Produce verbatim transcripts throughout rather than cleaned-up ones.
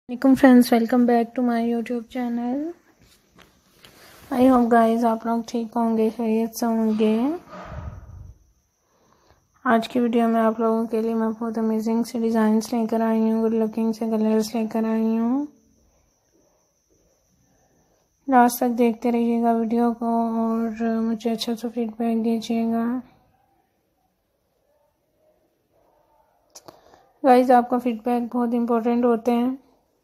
वालेकुम friends, welcome back to my YouTube channel. I hope guys आप लोग ठीक होंगे, खैरियत से होंगे। आज की वीडियो में आप लोगों के लिए मैं बहुत अमेजिंग से डिज़ाइंस लेकर आई हूँ, गुड लुकिंग से कलर्स लेकर आई हूँ। लास्ट तक देखते रहिएगा वीडियो को और मुझे अच्छा सा फीडबैक दीजिएगा। गाइस आपका फीडबैक बहुत इम्पोर्टेंट होते हैं।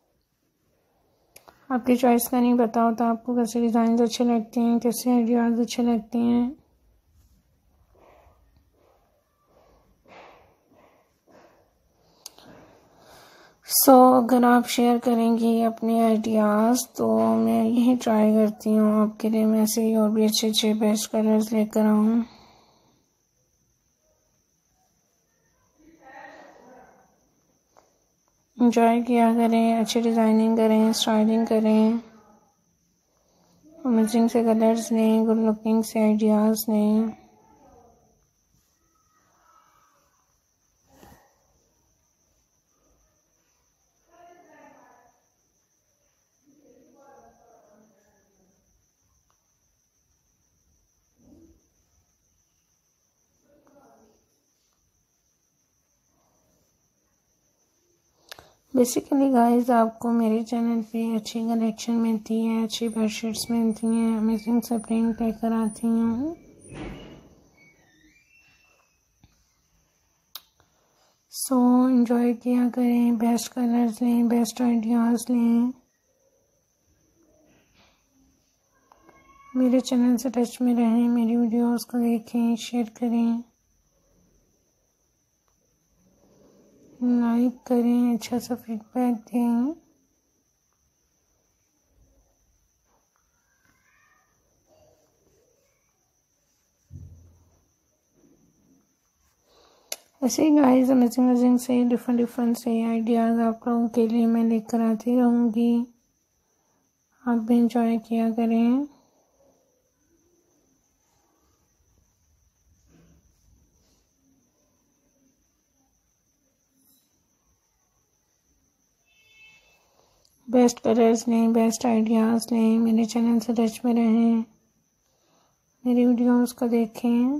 आपकी चॉइस का नहीं पता होता आपको कैसे डिज़ाइन अच्छे लगते हैं, कैसे आइडियाज़ अच्छे लगते हैं। सो so, अगर आप शेयर करेंगी अपने आइडियाज़ तो मैं यही ट्राई करती हूँ आपके लिए मैं ऐसे ही और भी अच्छे अच्छे बेस्ट कलर्स लेकर आऊँ। इंजॉय किया करें, अच्छी डिज़ाइनिंग करें, स्टाइलिंग करें, अमेजिंग से कलर्स लें, गुड लुकिंग से आइडियाज़ लें। बेसिकली गाइस आपको मेरे चैनल पे अच्छी कलेक्शन मिलती है, अच्छी बेडशीट्स मिलती हैं, अमेजिंग से प्रिंट लेकर आती हूँ। सो एंजॉय किया करें, बेस्ट कलर्स लें, बेस्ट आइडियाज़ लें। मेरे चैनल से टच में रहें, मेरी वीडियोस को देखें, शेयर करें, लाइक करें, अच्छा सा फीडबैक दें। ऐसे ही गाइस अमेजिंग अमेजिंग से डिफरेंट डिफरेंट से आइडियाज़ आप लोगों के लिए मैं लेकर आती रहूँगी। आप भी इंजॉय किया करें। बेस्ट कलर्स लें, बेस्ट आइडियाज़ लें, मेरे चैनल से टच में रहें, मेरी वीडियोस को देखें।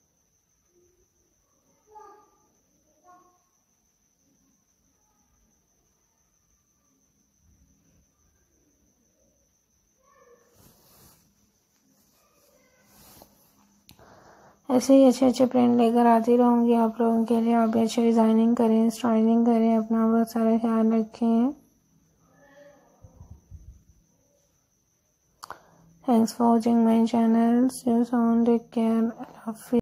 ऐसे ही अच्छे अच्छे प्रिंट लेकर आती रहूँगी आप लोगों के लिए। आप भी अच्छी डिज़ाइनिंग करें, स्टाइलिंग करें, अपना बहुत सारा ख्याल रखें। Thanks for watching my channel. See you soon. Take care.